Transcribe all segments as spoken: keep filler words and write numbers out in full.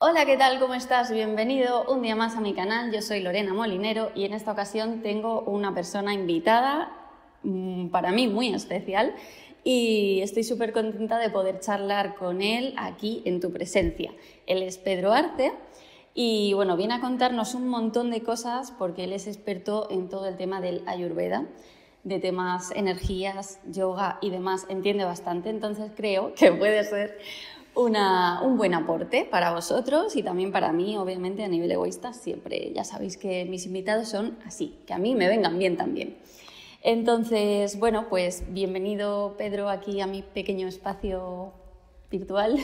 Hola, ¿qué tal? ¿Cómo estás? Bienvenido un día más a mi canal. Yo soy Lorena Molinero y en esta ocasión tengo una persona invitada, mmm, para mí muy especial, y estoy súper contenta de poder charlar con él aquí en tu presencia. Él es Pedro Arce y bueno, viene a contarnos un montón de cosas porque él es experto en todo el tema del Ayurveda, de temas energías, yoga y demás, entiende bastante, entonces creo que puede ser Una, un buen aporte para vosotros y también para mí, obviamente, a nivel egoísta. Siempre, ya sabéis que mis invitados son así, que a mí me vengan bien también. Entonces, bueno, pues bienvenido, Pedro, aquí a mi pequeño espacio virtual.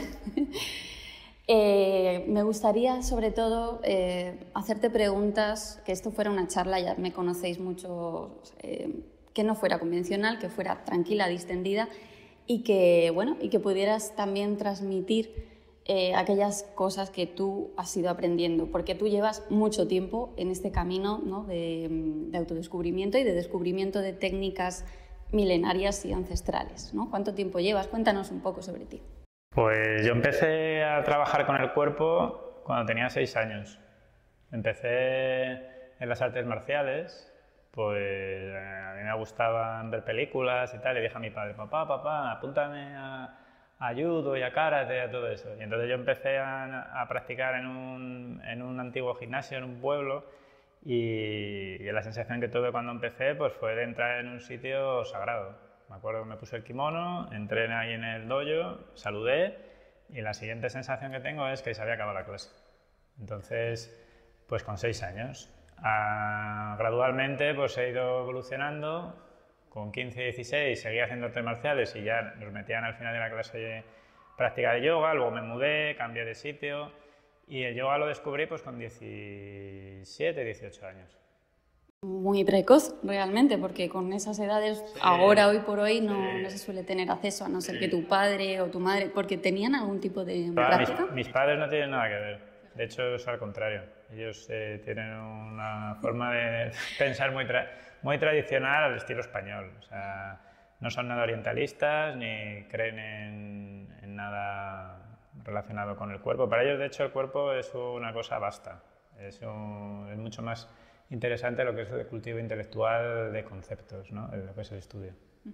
eh, me gustaría, sobre todo, eh, hacerte preguntas, que esto fuera una charla, ya me conocéis mucho, eh, que no fuera convencional, que fuera tranquila, distendida, y que, bueno, y que pudieras también transmitir eh, aquellas cosas que tú has ido aprendiendo, porque tú llevas mucho tiempo en este camino, ¿no?, de, de autodescubrimiento y de descubrimiento de técnicas milenarias y ancestrales, ¿no? ¿Cuánto tiempo llevas? Cuéntanos un poco sobre ti. Pues yo empecé a trabajar con el cuerpo cuando tenía seis años. Empecé en las artes marciales. Pues a mí me gustaban ver películas y tal, y dije a mi padre, papá, papá, apúntame a, a judo y a karate y a todo eso. Y entonces yo empecé a, a practicar en un, en un antiguo gimnasio en un pueblo y, y la sensación que tuve cuando empecé pues fue de entrar en un sitio sagrado. Me acuerdo que me puse el kimono, entré ahí en el dojo, saludé y la siguiente sensación que tengo es que se había acabado la clase. Entonces, pues con seis años. Uh, gradualmente pues he ido evolucionando. Con quince, dieciséis seguía haciendo artes marciales y ya nos metían al final de la clase de práctica de yoga. Luego me mudé, cambié de sitio y el yoga lo descubrí pues con diecisiete, dieciocho años. Muy precoz realmente, porque con esas edades, sí, ahora, hoy por hoy, no, sí, no se suele tener acceso, a no ser sí. que tu padre o tu madre, porque tenían algún tipo de Toda, práctica. Mis, mis padres no tienen nada que ver. De hecho, es al contrario. Ellos eh, tienen una forma de pensar muy, tra muy tradicional al estilo español. O sea, no son nada orientalistas ni creen en, en nada relacionado con el cuerpo. Para ellos, de hecho, el cuerpo es una cosa vasta. Es, un, es mucho más interesante lo que es el cultivo intelectual de conceptos, ¿no? Lo que es el estudio.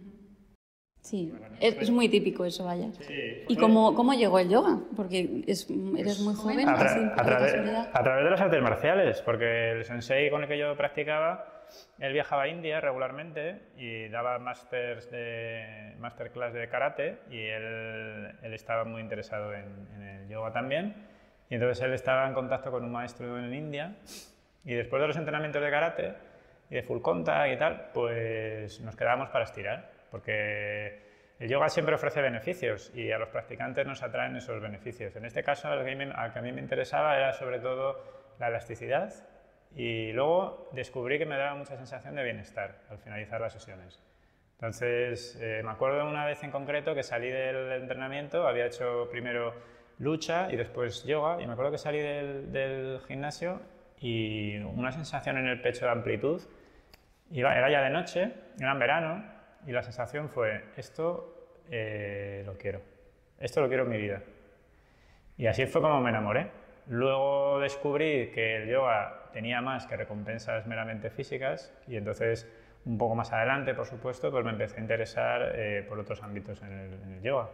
Sí, es, es muy típico eso, vaya. Sí. ¿Y cómo, cómo llegó el yoga? Porque es, eres muy joven. A, tra así, a, través, a través de las artes marciales, porque el sensei con el que yo practicaba, él viajaba a India regularmente y daba másters de, masterclass de karate y él, él estaba muy interesado en, en el yoga también. Y entonces él estaba en contacto con un maestro en India y después de los entrenamientos de karate y de full contact y tal, pues nos quedábamos para estirar. Porque el yoga siempre ofrece beneficios y a los practicantes nos atraen esos beneficios. En este caso, al que, me, al que a mí me interesaba era sobre todo la elasticidad y luego descubrí que me daba mucha sensación de bienestar al finalizar las sesiones. Entonces, eh, me acuerdo de una vez en concreto que salí del entrenamiento, había hecho primero lucha y después yoga, y me acuerdo que salí del, del gimnasio y una sensación en el pecho de amplitud. Iba, era ya de noche, era en verano. Y la sensación fue, esto eh, lo quiero, esto lo quiero en mi vida. Y así fue como me enamoré. Luego descubrí que el yoga tenía más que recompensas meramente físicas y entonces un poco más adelante, por supuesto, pues me empecé a interesar eh, por otros ámbitos en el, en el yoga.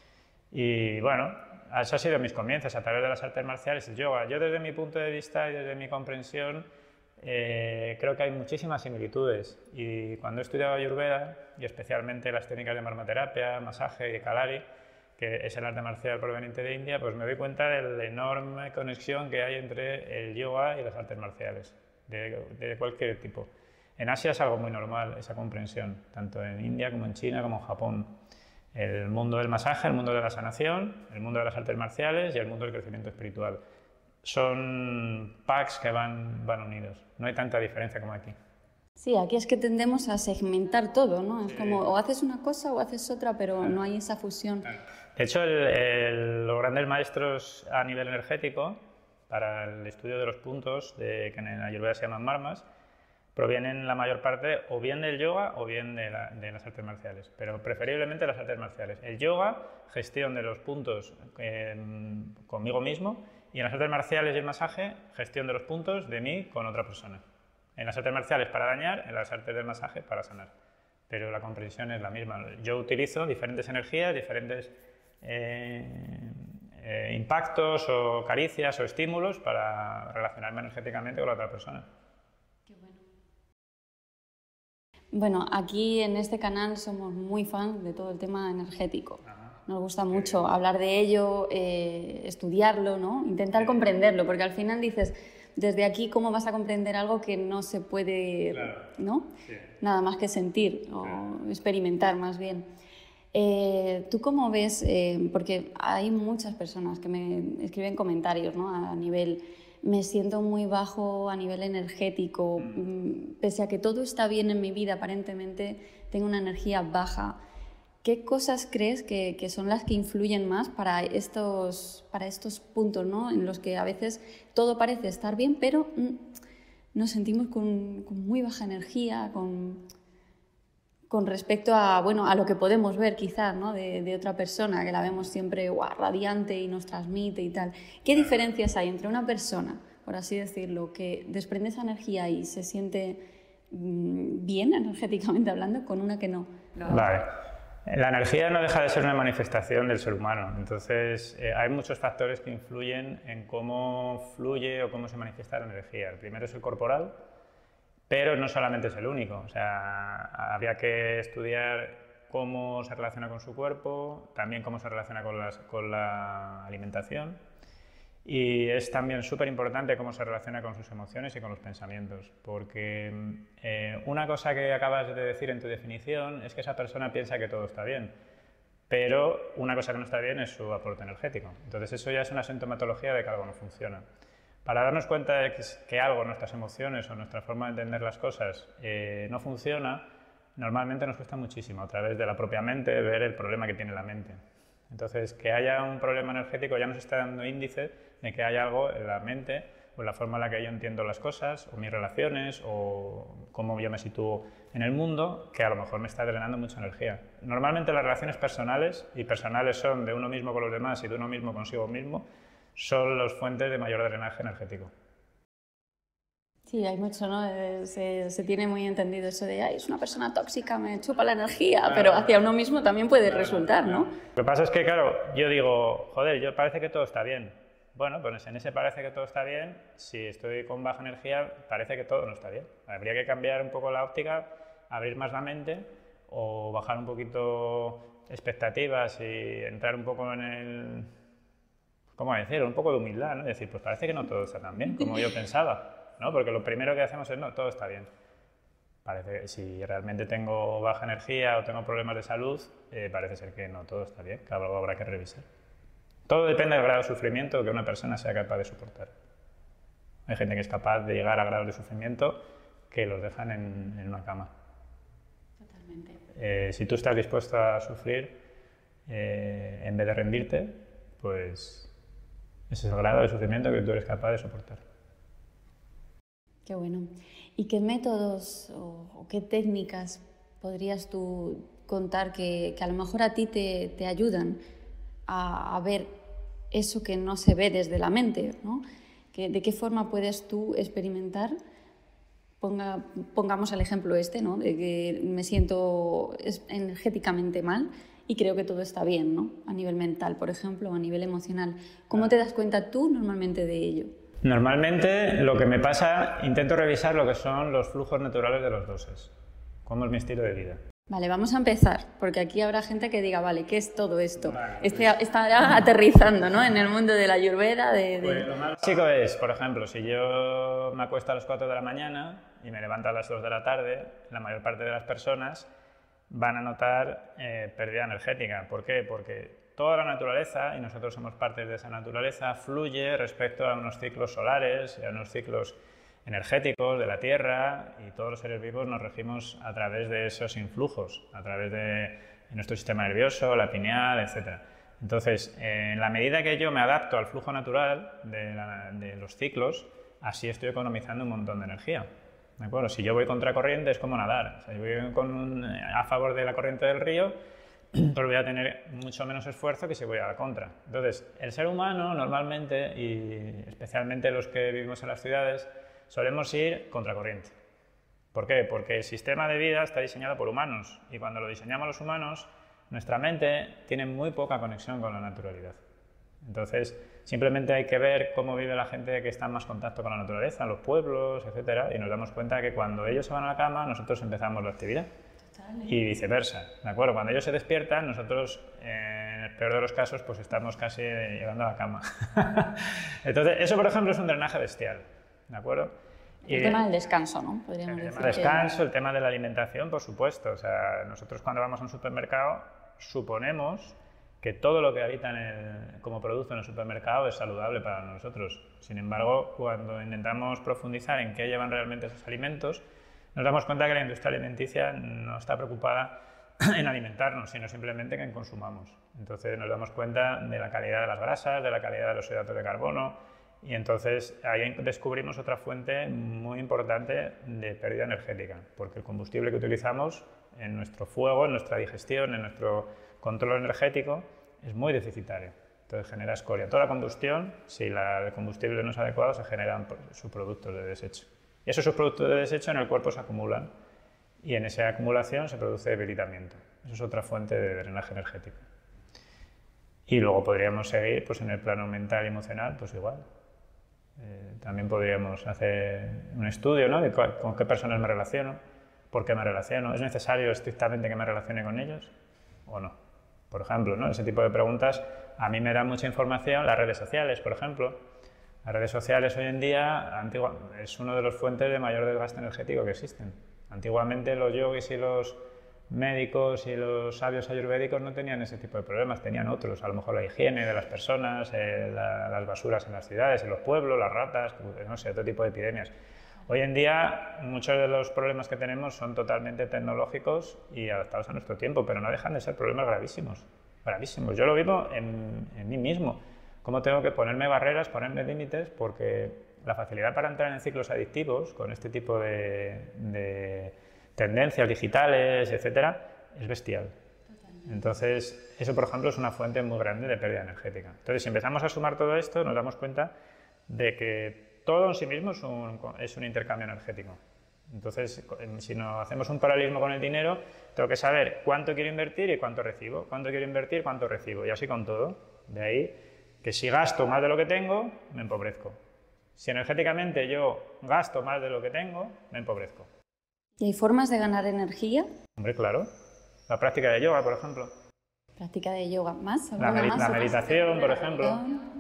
Y bueno, eso ha sido mis comienzos a través de las artes marciales y el yoga. Yo desde mi punto de vista y desde mi comprensión, Eh, creo que hay muchísimas similitudes y cuando he estudiado Ayurveda y especialmente las técnicas de marmoterapia, masaje y Kalari, que es el arte marcial proveniente de India, pues me doy cuenta de la enorme conexión que hay entre el yoga y las artes marciales, de, de cualquier tipo. En Asia es algo muy normal esa comprensión, tanto en India como en China como en Japón. El mundo del masaje, el mundo de la sanación, el mundo de las artes marciales y el mundo del crecimiento espiritual. Son packs que van, van unidos, no hay tanta diferencia como aquí. Sí, aquí es que tendemos a segmentar todo, ¿no? Es como o haces una cosa o haces otra, pero claro, no hay esa fusión. Claro. De hecho, el, el, los grandes maestros a nivel energético, para el estudio de los puntos, de, que en Ayurveda se llaman marmas, provienen la mayor parte o bien del yoga o bien de, la, de las artes marciales, pero preferiblemente las artes marciales. El yoga, gestión de los puntos eh, conmigo mismo, Y en las artes marciales y el masaje, gestión de los puntos de mí con otra persona. En las artes marciales para dañar, en las artes del masaje para sanar. Pero la comprensión es la misma. Yo utilizo diferentes energías, diferentes eh, eh, impactos o caricias o estímulos para relacionarme energéticamente con la otra persona. Qué bueno. Bueno, aquí en este canal somos muy fans de todo el tema energético. Ajá. Nos gusta mucho hablar de ello, eh, estudiarlo, ¿no? Intentar comprenderlo, porque al final dices, desde aquí, ¿cómo vas a comprender algo que no se puede, claro, ¿no? Sí. Nada más que sentir o claro, experimentar más bien? Eh, ¿Tú cómo ves? Eh, porque hay muchas personas que me escriben comentarios, ¿no? A nivel, me siento muy bajo a nivel energético, mm. pese a que todo está bien en mi vida, aparentemente tengo una energía baja. ¿Qué cosas crees que, que son las que influyen más para estos, para estos puntos, ¿no? En los que a veces todo parece estar bien, pero mm, nos sentimos con, con muy baja energía, con, con respecto a, bueno, a lo que podemos ver quizás, ¿no? de, de otra persona, que la vemos siempre ¡guau!, radiante y nos transmite y tal. ¿Qué diferencias hay entre una persona, por así decirlo, que desprende esa energía y se siente mm, bien energéticamente hablando, con una que no? Vale. La energía no deja de ser una manifestación del ser humano, entonces eh, hay muchos factores que influyen en cómo fluye o cómo se manifiesta la energía. El primero es el corporal, pero no solamente es el único, o sea, habría que estudiar cómo se relaciona con su cuerpo, también cómo se relaciona con, las, con la alimentación, y es también súper importante cómo se relaciona con sus emociones y con los pensamientos, porque eh, una cosa que acabas de decir en tu definición es que esa persona piensa que todo está bien, pero una cosa que no está bien es su aporte energético. Entonces eso ya es una sintomatología de que algo no funciona. Para darnos cuenta de que, que algo, nuestras emociones o nuestra forma de entender las cosas eh, no funciona, normalmente nos cuesta muchísimo a través de la propia mente ver el problema que tiene la mente. Entonces, que haya un problema energético ya nos está dando índice de que hay algo en la mente o en la forma en la que yo entiendo las cosas o mis relaciones o cómo yo me sitúo en el mundo, que a lo mejor me está drenando mucha energía. Normalmente las relaciones personales, y personales son de uno mismo con los demás y de uno mismo consigo mismo, son las fuentes de mayor drenaje energético. Sí, hay mucho, ¿no? Se, se tiene muy entendido eso de, ay, es una persona tóxica, me chupa la energía, claro, pero hacia uno mismo también puede claro, resultar, ¿no? Claro. Lo que pasa es que, claro, yo digo, joder, yo parece que todo está bien. Bueno, pues en ese parece que todo está bien, si estoy con baja energía, parece que todo no está bien. Habría que cambiar un poco la óptica, abrir más la mente o bajar un poquito expectativas y entrar un poco en el... ¿Cómo decir? Un poco de humildad, ¿no? Es decir, pues parece que no todo está tan bien como yo pensaba. ¿No? Porque lo primero que hacemos es, no, todo está bien. Parece que si realmente tengo baja energía o tengo problemas de salud, eh, parece ser que no todo está bien, que algo habrá que revisar. Todo depende del grado de sufrimiento que una persona sea capaz de soportar. Hay gente que es capaz de llegar a grados de sufrimiento que los dejan en, en una cama. Totalmente. Eh, si tú estás dispuesto a sufrir, eh, en vez de rendirte, pues ese es el grado de sufrimiento que tú eres capaz de soportar. Qué bueno. ¿Y qué métodos o, o qué técnicas podrías tú contar que, que a lo mejor a ti te, te ayudan a, a ver eso que no se ve desde la mente, ¿no? Que, ¿de qué forma puedes tú experimentar? Ponga, pongamos el ejemplo este, ¿no? De que me siento energéticamente mal y creo que todo está bien, ¿no? A nivel mental, por ejemplo, o a nivel emocional. ¿Cómo te das cuenta tú normalmente de ello? Normalmente lo que me pasa, intento revisar lo que son los flujos naturales de los doses, cómo es mi estilo de vida. Vale, vamos a empezar, porque aquí habrá gente que diga, vale, ¿qué es todo esto? Vale, pues... Este, estará aterrizando, ¿no? En el mundo de la Ayurveda. De, de... Pues lo más básico es, por ejemplo, si yo me acuesto a las cuatro de la mañana y me levanto a las dos de la tarde, la mayor parte de las personas van a notar eh, pérdida energética. ¿Por qué? Porque toda la naturaleza, y nosotros somos parte de esa naturaleza, fluye respecto a unos ciclos solares y a unos ciclos energéticos de la Tierra, y todos los seres vivos nos regimos a través de esos influjos, a través de nuestro sistema nervioso, la pineal, etcétera. Entonces, en la medida que yo me adapto al flujo natural de, la, de los ciclos, así estoy economizando un montón de energía. ¿De acuerdo? Si yo voy contracorriente es como nadar. O sea, yo voy con un, a favor de la corriente del río, pues voy a tener mucho menos esfuerzo que si voy a la contra. Entonces, el ser humano normalmente, y especialmente los que vivimos en las ciudades, solemos ir contracorriente. ¿Por qué? Porque el sistema de vida está diseñado por humanos y cuando lo diseñamos los humanos, nuestra mente tiene muy poca conexión con la naturalidad. Entonces, simplemente hay que ver cómo vive la gente que está en más contacto con la naturaleza, los pueblos, etcétera, y nos damos cuenta que cuando ellos se van a la cama, nosotros empezamos la actividad. Y viceversa, ¿de acuerdo? Cuando ellos se despiertan, nosotros, eh, en el peor de los casos, pues estamos casi llegando a la cama. Entonces, eso, por ejemplo, es un drenaje bestial, ¿de acuerdo? Y el tema del descanso, ¿no? Podríamos el tema del descanso, que... el tema de la alimentación, por supuesto. O sea, nosotros cuando vamos a un supermercado suponemos que todo lo que habita en el, como producto en el supermercado es saludable para nosotros. Sin embargo, cuando intentamos profundizar en qué llevan realmente esos alimentos, nos damos cuenta que la industria alimenticia no está preocupada en alimentarnos, sino simplemente que en consumamos. Entonces nos damos cuenta de la calidad de las grasas, de la calidad de los hidratos de carbono, y entonces ahí descubrimos otra fuente muy importante de pérdida energética, porque el combustible que utilizamos en nuestro fuego, en nuestra digestión, en nuestro control energético, es muy deficitario. Entonces genera escoria. Toda la combustión, si la, el combustible no es adecuado, se generan subproductos de desecho. Y esos subproductos de desecho en el cuerpo se acumulan y en esa acumulación se produce debilitamiento. Eso es otra fuente de drenaje energético. Y luego podríamos seguir pues, en el plano mental y emocional, pues igual. Eh, también podríamos hacer un estudio, ¿no? De cuál, con qué personas me relaciono, por qué me relaciono, ¿es necesario estrictamente que me relacione con ellos o no? Por ejemplo, ¿no? Ese tipo de preguntas a mí me dan mucha información las redes sociales, por ejemplo. Las redes sociales hoy en día antigua, es una de las fuentes de mayor desgaste energético que existen. Antiguamente los yogis y los médicos y los sabios ayurvédicos no tenían ese tipo de problemas, tenían otros, a lo mejor la higiene de las personas, eh, la, las basuras en las ciudades, en los pueblos, las ratas, no sé, otro tipo de epidemias. Hoy en día muchos de los problemas que tenemos son totalmente tecnológicos y adaptados a nuestro tiempo, pero no dejan de ser problemas gravísimos, gravísimos. Yo lo vivo en, en mí mismo, cómo tengo que ponerme barreras, ponerme límites, porque la facilidad para entrar en ciclos adictivos con este tipo de, de tendencias digitales, etcétera, es bestial. Entonces, eso, por ejemplo, es una fuente muy grande de pérdida energética. Entonces, si empezamos a sumar todo esto, nos damos cuenta de que todo en sí mismo es un, es un intercambio energético. Entonces, si no hacemos un paralelismo con el dinero, tengo que saber cuánto quiero invertir y cuánto recibo, cuánto quiero invertir, cuánto recibo, y así con todo. De ahí que si gasto más de lo que tengo, me empobrezco. Si energéticamente yo gasto más de lo que tengo, me empobrezco. ¿Y hay formas de ganar energía? Hombre, claro. La práctica de yoga, por ejemplo. ¿Práctica de yoga más? La, medi más la meditación, por ejemplo.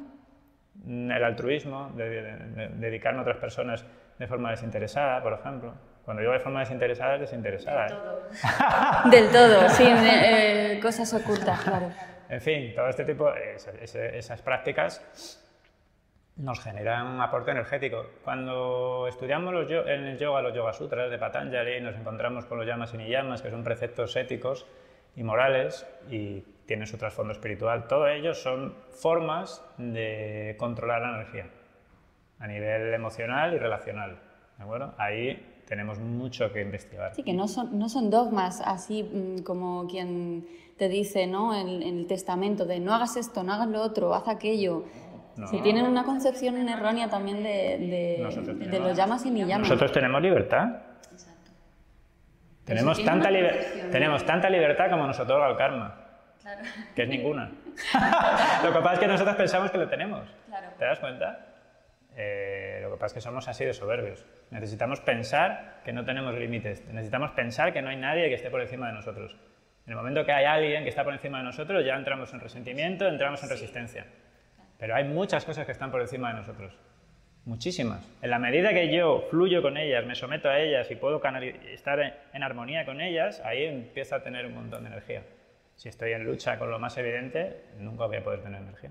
El altruismo, de, de, de dedicarme a otras personas de forma desinteresada, por ejemplo. Cuando digo de forma desinteresada, es desinteresada. Del todo, ¿eh? Del todo, sin eh, cosas ocultas, claro. En fin, todo este tipo, esas, esas prácticas nos generan un aporte energético. Cuando estudiamos los, en el yoga los Yoga Sutras de Patanjali, nos encontramos con los yamas y niyamas, que son preceptos éticos y morales y tienen su trasfondo espiritual. Todos ellos son formas de controlar la energía a nivel emocional y relacional. ¿De acuerdo? Ahí tenemos mucho que investigar. Sí, que no son, no son dogmas así mmm, como quien te dice, ¿no? En, en el testamento de no hagas esto, no hagas lo otro, haz aquello. No. Si tienen una concepción errónea también de, de, de los yamas y niyamas. Nosotros tenemos libertad. Exacto. Tenemos si tanta, liber tenemos tanta libertad como nos otorga el karma. Claro. Que es ninguna. Lo que pasa es que nosotros pensamos que lo tenemos. Claro. ¿Te das cuenta? Eh, lo que pasa es que somos así de soberbios. Necesitamos pensar que no tenemos límites. Necesitamos pensar que no hay nadie que esté por encima de nosotros. En el momento que hay alguien que está por encima de nosotros, ya entramos en resentimiento, entramos en resistencia. Pero hay muchas cosas que están por encima de nosotros. Muchísimas. En la medida que yo fluyo con ellas, me someto a ellas y puedo estar en, en armonía con ellas, ahí empiezo a tener un montón de energía. Si estoy en lucha con lo más evidente, nunca voy a poder tener energía.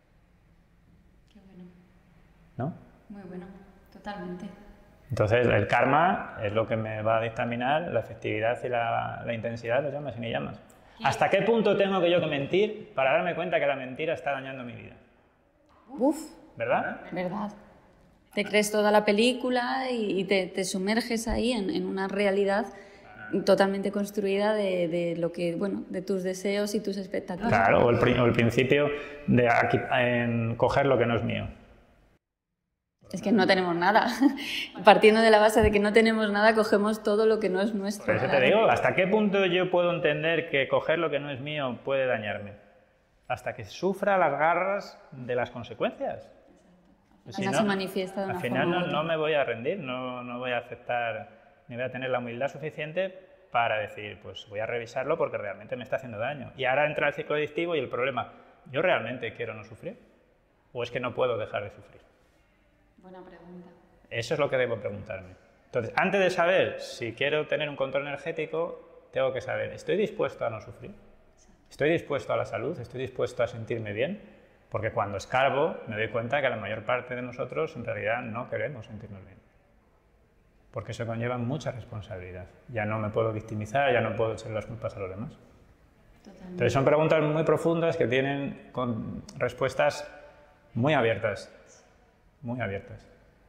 Qué bueno. ¿No? Muy bueno, totalmente. Entonces, el karma es lo que me va a dictaminar la efectividad y la, la intensidad de los yamas y niyamas. ¿Hasta qué punto tengo que yo que mentir para darme cuenta que la mentira está dañando mi vida? Uf. ¿Verdad? Verdad. Te crees toda la película y te, te sumerges ahí en, en una realidad totalmente construida de, de lo que, bueno, de tus deseos y tus expectativas. Claro, o el, o el principio de aquí, en coger lo que no es mío. Es que no tenemos nada. Partiendo de la base de que no tenemos nada, cogemos todo lo que no es nuestro. Por eso te digo, ¿hasta qué punto yo puedo entender que coger lo que no es mío puede dañarme? Hasta que sufra las garras de las consecuencias. Al final se manifiesta de una Al final forma no, u otra. no me voy a rendir, no, no voy a aceptar, ni voy a tener la humildad suficiente para decir, pues voy a revisarlo porque realmente me está haciendo daño. Y ahora entra el ciclo adictivo y el problema, ¿yo realmente quiero no sufrir? ¿O es que no puedo dejar de sufrir? Buena pregunta. Eso es lo que debo preguntarme. Entonces, antes de saber si quiero tener un control energético, tengo que saber, ¿estoy dispuesto a no sufrir? ¿Estoy dispuesto a la salud? ¿Estoy dispuesto a sentirme bien? Porque cuando escarbo me doy cuenta que la mayor parte de nosotros en realidad no queremos sentirnos bien. Porque eso conlleva mucha responsabilidad. Ya no me puedo victimizar, ya no puedo echar las culpas a los demás. Totalmente. Entonces son preguntas muy profundas que tienen con respuestas muy abiertas. Muy abiertas.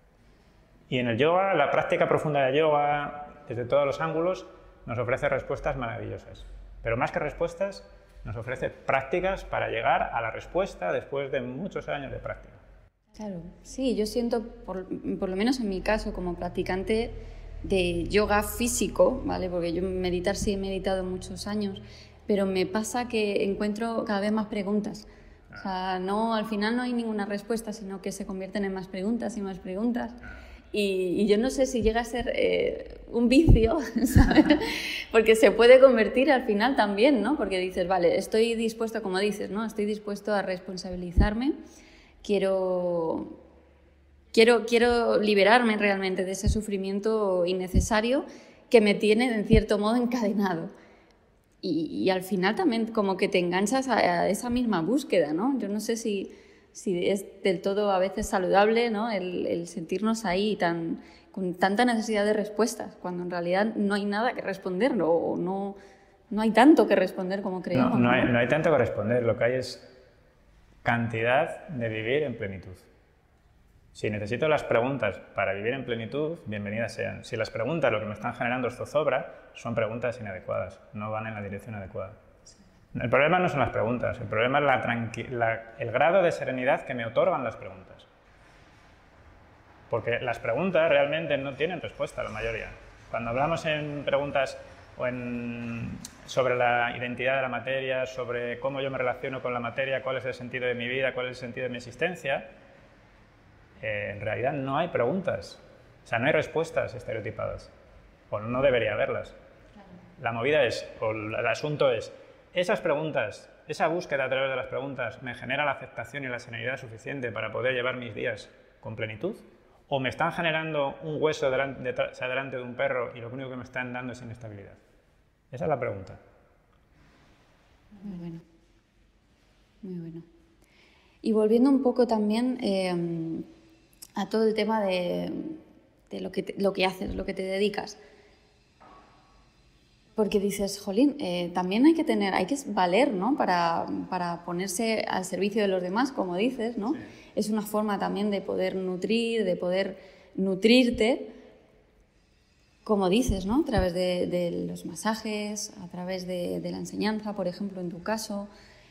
Y en el yoga, la práctica profunda de yoga, desde todos los ángulos, nos ofrece respuestas maravillosas. Pero más que respuestas, nos ofrece prácticas para llegar a la respuesta después de muchos años de práctica. Claro, sí, yo siento, por, por lo menos en mi caso, como practicante de yoga físico, ¿vale? Porque yo meditar sí he meditado muchos años, pero me pasa que encuentro cada vez más preguntas. O sea, no, al final no hay ninguna respuesta, sino que se convierten en más preguntas y más preguntas. Y, y yo no sé si llega a ser eh, un vicio, ¿sabes? Porque se puede convertir al final también, ¿no? Porque dices, vale, estoy dispuesto, como dices, ¿no? Estoy dispuesto a responsabilizarme, quiero, quiero, quiero liberarme realmente de ese sufrimiento innecesario que me tiene, en cierto modo, encadenado. Y, y al final también como que te enganchas a, a esa misma búsqueda, ¿no? Yo no sé si, si es del todo a veces saludable, ¿no? El, el sentirnos ahí tan, con tanta necesidad de respuestas, cuando en realidad no hay nada que responder o no, no hay tanto que responder como creemos. No, no, hay, no hay tanto que responder, lo que hay es cantidad de vivir en plenitud. Si necesito las preguntas para vivir en plenitud, bienvenidas sean. Si las preguntas, lo que me están generando es zozobra, son preguntas inadecuadas, no van en la dirección adecuada. El problema no son las preguntas, el problema es la la, el grado de serenidad que me otorgan las preguntas. Porque las preguntas realmente no tienen respuesta, la mayoría. Cuando hablamos en preguntas o en, sobre la identidad de la materia, sobre cómo yo me relaciono con la materia, cuál es el sentido de mi vida, cuál es el sentido de mi existencia, Eh, en realidad no hay preguntas, o sea, no hay respuestas estereotipadas, o no debería haberlas. La movida es, o el asunto es, esas preguntas, esa búsqueda a través de las preguntas me genera la aceptación y la serenidad suficiente para poder llevar mis días con plenitud, o me están generando un hueso delante de, o sea, delante de un perro y lo único que me están dando es inestabilidad. Esa es la pregunta. Muy bueno, muy bueno. Y volviendo un poco también eh, a todo el tema de, de lo, que te, lo que haces, lo que te dedicas. Porque dices, jolín, eh, también hay que tener, hay que valer, ¿no? Para, para ponerse al servicio de los demás, como dices, ¿no? Sí. Es una forma también de poder nutrir, de poder nutrirte, como dices, ¿no? A través de, de los masajes, a través de, de la enseñanza, por ejemplo, en tu caso.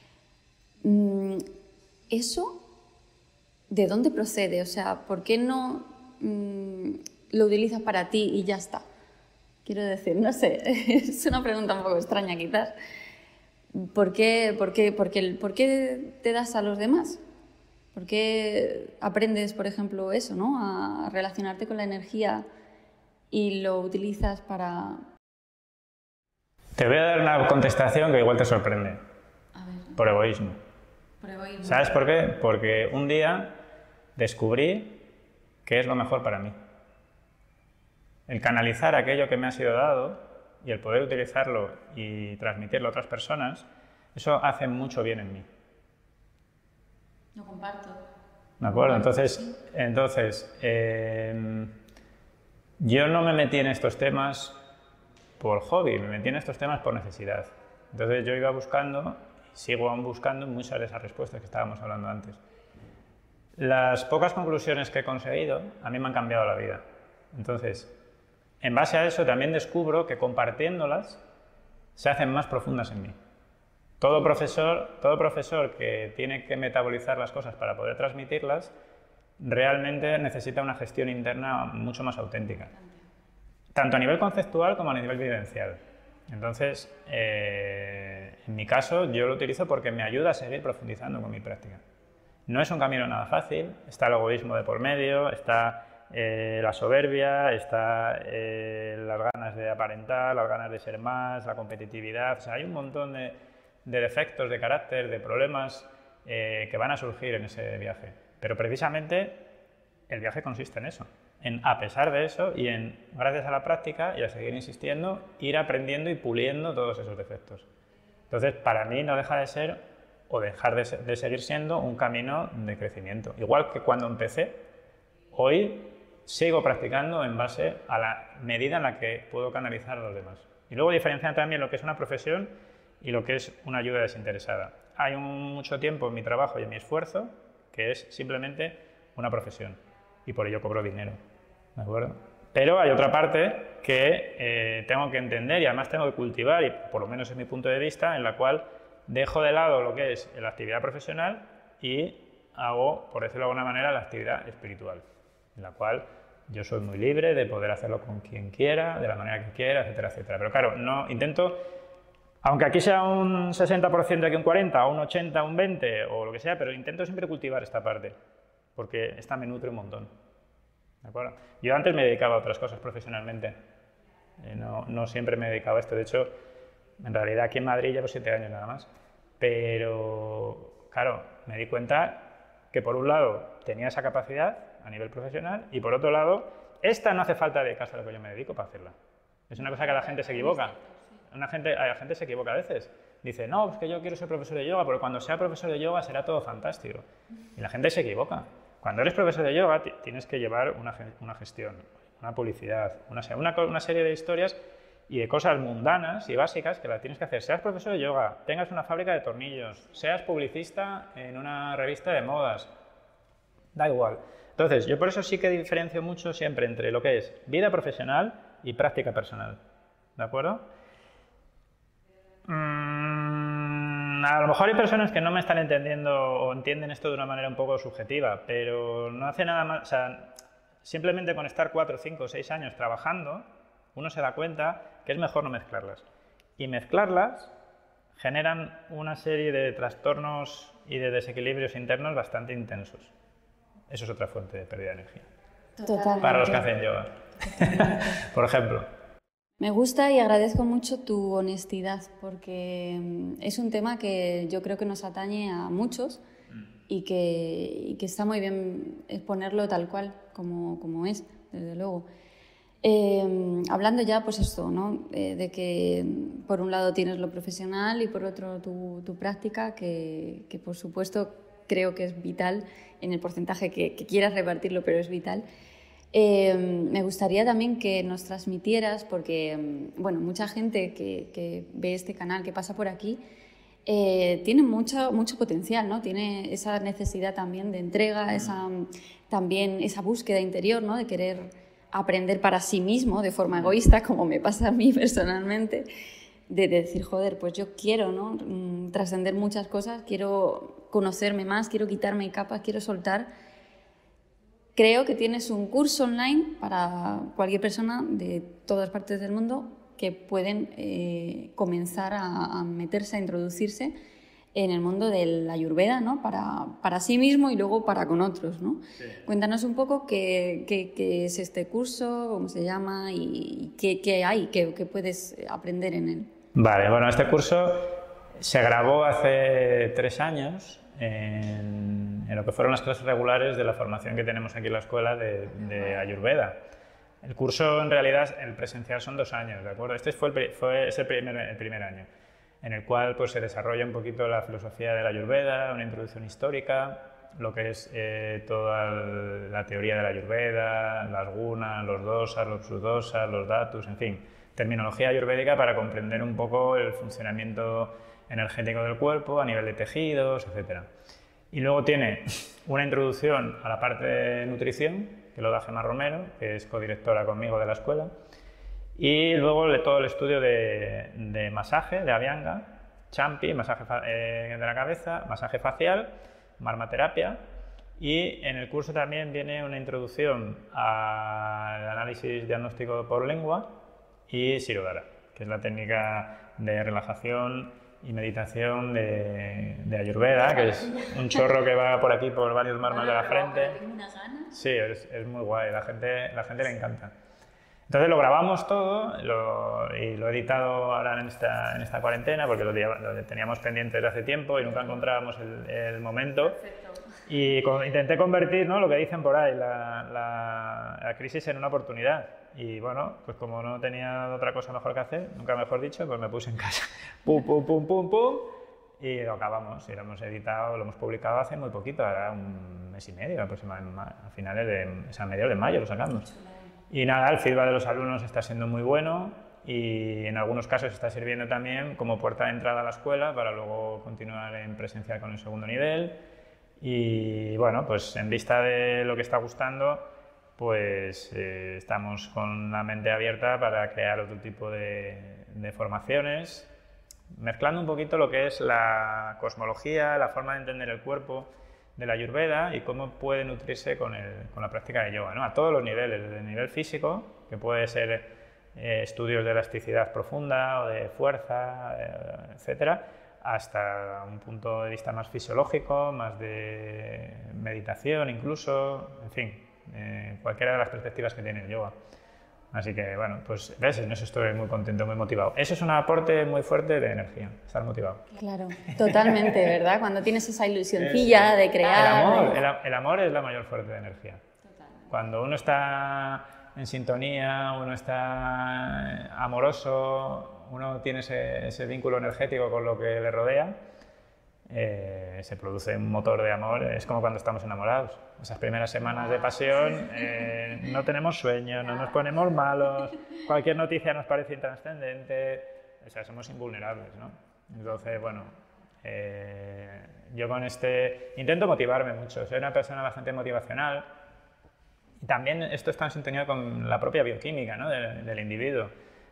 ¿Eso de dónde procede? O sea, ¿por qué no mmm, lo utilizas para ti y ya está? Quiero decir, no sé, es una pregunta un poco extraña quizás. ¿Por qué, por qué, por qué, por qué te das a los demás? ¿Por qué aprendes, por ejemplo, eso, ¿no? A relacionarte con la energía y lo utilizas para... Te voy a dar una contestación que igual te sorprende. A ver. Por egoísmo. Por egoísmo. ¿Sabes por qué? Porque un día descubrí que es lo mejor para mí. El canalizar aquello que me ha sido dado y el poder utilizarlo y transmitirlo a otras personas, eso hace mucho bien en mí. Lo comparto. ¿De acuerdo? Entonces, entonces eh, yo no me metí en estos temas por hobby, me metí en estos temas por necesidad. Entonces yo iba buscando, sigo aún buscando muchas de esas respuestas que estábamos hablando antes. Las pocas conclusiones que he conseguido a mí me han cambiado la vida. Entonces, en base a eso también descubro que compartiéndolas se hacen más profundas en mí. Todo profesor, todo profesor que tiene que metabolizar las cosas para poder transmitirlas, realmente necesita una gestión interna mucho más auténtica, tanto a nivel conceptual como a nivel vivencial. Entonces, eh, en mi caso, yo lo utilizo porque me ayuda a seguir profundizando con mi práctica. No es un camino nada fácil, está el egoísmo de por medio, está eh, la soberbia, está eh, las ganas de aparentar, las ganas de ser más, la competitividad, o sea, hay un montón de, de defectos de carácter, de problemas eh, que van a surgir en ese viaje. Pero precisamente el viaje consiste en eso, en a pesar de eso y en, gracias a la práctica y a seguir insistiendo, ir aprendiendo y puliendo todos esos defectos. Entonces, para mí no deja de ser, o dejar de, de seguir siendo, un camino de crecimiento. Igual que cuando empecé, hoy sigo practicando en base a la medida en la que puedo canalizar a los demás. Y luego diferenciar también lo que es una profesión y lo que es una ayuda desinteresada. Hay un, mucho tiempo en mi trabajo y en mi esfuerzo que es simplemente una profesión y por ello cobro dinero, ¿de acuerdo? Pero hay otra parte que eh, tengo que entender y además tengo que cultivar, y por lo menos es mi punto de vista, en la cual dejo de lado lo que es la actividad profesional y hago, por decirlo de alguna manera, la actividad espiritual, en la cual yo soy muy libre de poder hacerlo con quien quiera, de la manera que quiera, etcétera, etcétera. Pero claro, no intento, aunque aquí sea un sesenta por ciento, aquí un cuarenta por ciento, un ochenta por ciento, un veinte por ciento o lo que sea, pero intento siempre cultivar esta parte, porque esta me nutre un montón. ¿De acuerdo? Yo antes me dedicaba a otras cosas profesionalmente, eh, no, no siempre me dedicaba a esto, de hecho, en realidad aquí en Madrid llevo siete años nada más, pero claro, me di cuenta que por un lado tenía esa capacidad a nivel profesional y por otro lado, esta no hace falta dedicarse a lo que yo me dedico para hacerla. Es una cosa que la gente se equivoca. Una gente, la gente se equivoca a veces. Dice, no, pues que yo quiero ser profesor de yoga, porque cuando sea profesor de yoga será todo fantástico. Y la gente se equivoca. Cuando eres profesor de yoga tienes que llevar una, una gestión, una publicidad, una, una, una serie de historias y de cosas mundanas y básicas que las tienes que hacer. Seas profesor de yoga, tengas una fábrica de tornillos, seas publicista en una revista de modas, da igual. Entonces, yo por eso sí que diferencio mucho siempre entre lo que es vida profesional y práctica personal. ¿De acuerdo? Mm, a lo mejor hay personas que no me están entendiendo o entienden esto de una manera un poco subjetiva, pero no hace nada más, o sea, simplemente con estar cuatro, cinco, seis años trabajando, uno se da cuenta que es mejor no mezclarlas. Y mezclarlas generan una serie de trastornos y de desequilibrios internos bastante intensos. Eso es otra fuente de pérdida de energía. Totalmente. Para los que hacen yoga, por ejemplo. Me gusta y agradezco mucho tu honestidad porque es un tema que yo creo que nos atañe a muchos y que, y que está muy bien exponerlo tal cual como, como es, desde luego. Eh, hablando ya, pues esto, ¿no? Eh, de que por un lado tienes lo profesional y por otro tu, tu práctica, que, que por supuesto creo que es vital en el porcentaje que, que quieras repartirlo, pero es vital. Eh, me gustaría también que nos transmitieras, porque bueno, mucha gente que, que ve este canal, que pasa por aquí, eh, tiene mucho, mucho potencial, ¿no? Tiene esa necesidad también de entrega, esa, también esa búsqueda interior, ¿no? De querer aprender para sí mismo de forma egoísta, como me pasa a mí personalmente, de decir, joder, pues yo quiero, ¿no? Mm, trascender muchas cosas, quiero conocerme más, quiero quitarme capas, quiero soltar. Creo que tienes un curso online para cualquier persona de todas partes del mundo que pueden eh, comenzar a, a meterse, a introducirse en el mundo de la Ayurveda, ¿no? Para, para sí mismo y luego para con otros, ¿no? Sí. Cuéntanos un poco qué, qué, qué es este curso, cómo se llama y qué, qué hay, qué, qué puedes aprender en él. Vale, bueno, este curso se grabó hace tres años en, en lo que fueron las clases regulares de la formación que tenemos aquí en la escuela de, de Ayurveda. El curso, en realidad, el presencial son dos años, ¿de acuerdo? Este fue el, fue, es el, primer, el primer año, en el cual pues, se desarrolla un poquito la filosofía de la Ayurveda, una introducción histórica, lo que es eh, toda la teoría de la Ayurveda, las gunas, los dosas, los subdosas, los datus, en fin, terminología ayurvédica para comprender un poco el funcionamiento energético del cuerpo a nivel de tejidos, etcétera. Y luego tiene una introducción a la parte de nutrición, que lo da Gemma Romero, que es codirectora conmigo de la escuela, Y luego todo el estudio de, de masaje, de Abhyanga, Champi, masaje eh, de la cabeza, masaje facial, marmaterapia. Y en el curso también viene una introducción al análisis diagnóstico por lengua y Shirodhara, que es la técnica de relajación y meditación de, de Ayurveda, que es un chorro que va por aquí, por varios mármoles de la frente. Sí, es, es muy guay, la gente, la gente le encanta. Entonces lo grabamos todo lo, y lo he editado ahora en esta, en esta cuarentena porque lo, lo teníamos pendiente desde hace tiempo y nunca encontrábamos el, el momento. Perfecto. Y con, intenté convertir, ¿no?, lo que dicen por ahí, la, la, la crisis en una oportunidad. Y bueno, pues como no tenía otra cosa mejor que hacer, nunca mejor dicho, pues me puse en casa. Pum, pum, pum, pum, pum. Y lo acabamos. Y lo hemos editado, lo hemos publicado hace muy poquito, ahora un mes y medio aproximadamente, a finales de, o sea, a mediados de mayo lo sacamos. Y nada, el feedback de los alumnos está siendo muy bueno y en algunos casos está sirviendo también como puerta de entrada a la escuela para luego continuar en presencial con el segundo nivel. Y bueno, pues en vista de lo que está gustando, pues eh, estamos con la mente abierta para crear otro tipo de, de formaciones, mezclando un poquito lo que es la cosmología, la forma de entender el cuerpo de la Ayurveda y cómo puede nutrirse con, el, con la práctica de yoga, ¿no? A todos los niveles, desde el nivel físico, que puede ser eh, estudios de elasticidad profunda o de fuerza, eh, etcétera, hasta un punto de vista más fisiológico, más de meditación incluso, en fin, eh, cualquiera de las perspectivas que tiene el yoga. Así que, bueno, pues ves, en eso estoy muy contento, muy motivado. Eso es un aporte muy fuerte de energía, estar motivado. Claro, totalmente, ¿verdad? Cuando tienes esa ilusioncilla de crear... El amor, el, el amor es la mayor fuente de energía. Totalmente. Cuando uno está en sintonía, uno está amoroso, uno tiene ese, ese vínculo energético con lo que le rodea, eh, se produce un motor de amor. Es como cuando estamos enamorados. Esas primeras semanas de pasión, eh, no tenemos sueño, no nos ponemos malos, cualquier noticia nos parece intrascendente, o sea, somos invulnerables, ¿no? Entonces, bueno, eh, yo con este intento motivarme mucho, soy una persona bastante motivacional y también esto está en sintonía con la propia bioquímica, ¿no?, del, del individuo.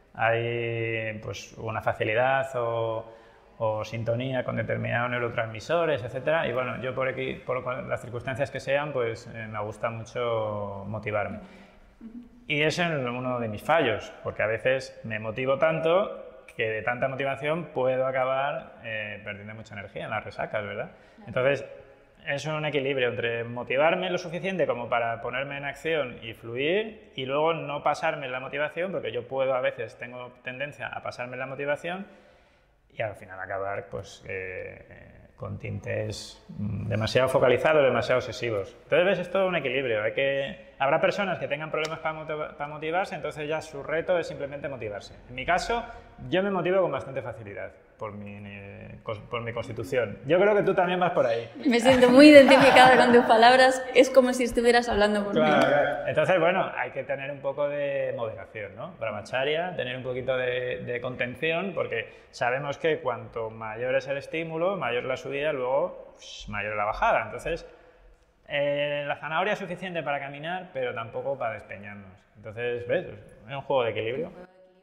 Hay pues una facilidad o... o sintonía con determinados neurotransmisores, etcétera. Y bueno, yo por aquí, por las circunstancias que sean, pues eh, me gusta mucho motivarme. Y ese es uno de mis fallos, porque a veces me motivo tanto que de tanta motivación puedo acabar eh, perdiendo mucha energía en las resacas, ¿verdad? Entonces, es un equilibrio entre motivarme lo suficiente como para ponerme en acción y fluir, y luego no pasarme la motivación, porque yo puedo, a veces tengo tendencia a pasarme la motivación, y al final acabar pues, eh, con tintes demasiado focalizados, demasiado obsesivos. Entonces, ves, esto es un equilibrio. Hay que... Habrá personas que tengan problemas para, motiv para motivarse, entonces ya su reto es simplemente motivarse. En mi caso, yo me motivo con bastante facilidad por mi, eh, por mi constitución. Yo creo que tú también vas por ahí. Me siento muy identificada con tus palabras, es como si estuvieras hablando por claro, mí. Claro. Entonces, bueno, hay que tener un poco de moderación, ¿no? Brahmacharya, tener un poquito de, de contención, porque sabemos que cuanto mayor es el estímulo, mayor la subida, luego pues, mayor la bajada. Entonces, eh, la zanahoria es suficiente para caminar, pero tampoco para despeñarnos. Entonces, ¿ves? Es un juego de equilibrio.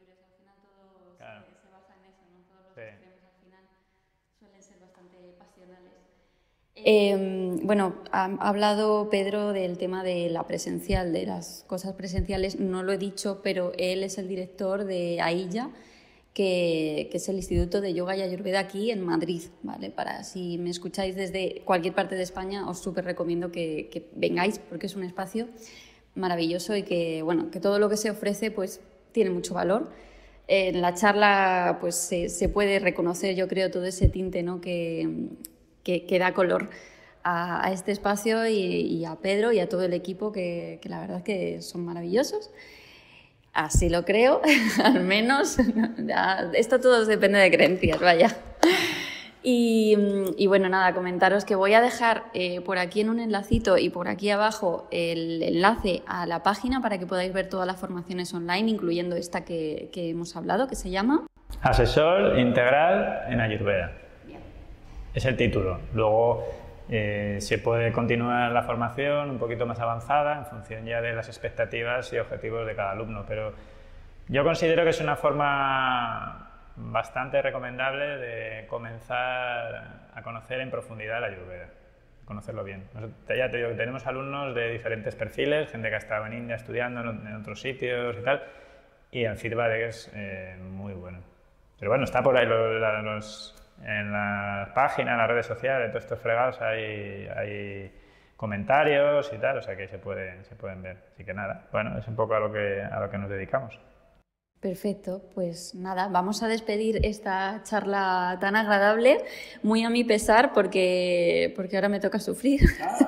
Eh, bueno, ha, ha hablado Pedro del tema de la presencial, de las cosas presenciales. No lo he dicho, pero él es el director de AIYA, que, que es el Instituto de Yoga y Ayurveda aquí en Madrid, ¿vale? Para si me escucháis desde cualquier parte de España, os súper recomiendo que, que vengáis, porque es un espacio maravilloso y que, bueno, que todo lo que se ofrece pues, tiene mucho valor. En la charla pues, se, se puede reconocer, yo creo, todo ese tinte, ¿no?, que... Que, que da color a, a este espacio y, y a Pedro y a todo el equipo, que, que la verdad es que son maravillosos. Así lo creo, al menos. Ya, esto todo depende de creencias, vaya. Y, y bueno, nada, comentaros que voy a dejar eh, por aquí en un enlacito y por aquí abajo el enlace a la página para que podáis ver todas las formaciones online, incluyendo esta que, que hemos hablado, que se llama... Asesor Integral en Ayurveda. Es el título. Luego eh, se puede continuar la formación un poquito más avanzada en función ya de las expectativas y objetivos de cada alumno, pero Yo considero que es una forma bastante recomendable de comenzar a conocer en profundidad la Ayurveda, conocerlo bien. Nosotros, ya te digo, tenemos alumnos de diferentes perfiles, gente que ha estado en India estudiando en otros sitios y tal, y el feedback es eh, muy bueno. Pero bueno, está por ahí los, los, en las páginas, en las redes sociales, todos estos fregados hay, hay comentarios y tal, o sea que se pueden, se pueden ver. Así que nada, bueno, es un poco a lo que, a lo que nos dedicamos. Perfecto, pues nada, vamos a despedir esta charla tan agradable, muy a mi pesar, porque, porque ahora me toca sufrir.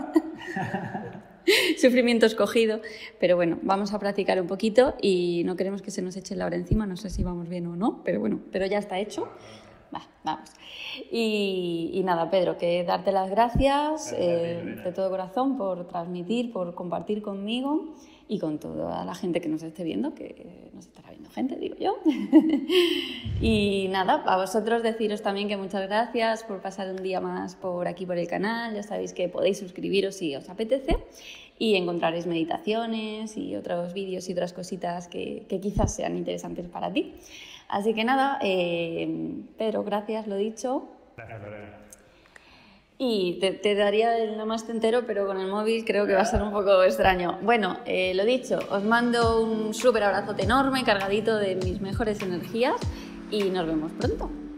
Sufrimiento escogido, pero bueno, vamos a practicar un poquito y no queremos que se nos eche la hora encima, no sé si vamos bien o no, pero bueno, pero ya está hecho. Va, vamos. Y, y nada, Pedro, que darte las gracias eh, de todo corazón por transmitir, por compartir conmigo y con toda la gente que nos esté viendo, que nos estará viendo gente, digo yo. Y nada, a vosotros deciros también que muchas gracias por pasar un día más por aquí por el canal. Ya sabéis que podéis suscribiros si os apetece y encontraréis meditaciones y otros vídeos y otras cositas que, que quizás sean interesantes para ti. Así que nada, eh, Pedro, gracias, lo dicho. Gracias, Lorena. Y te, te daría el namaste entero, pero con el móvil creo que va a ser un poco extraño. Bueno, eh, lo dicho, os mando un súper abrazote enorme, cargadito de mis mejores energías y nos vemos pronto.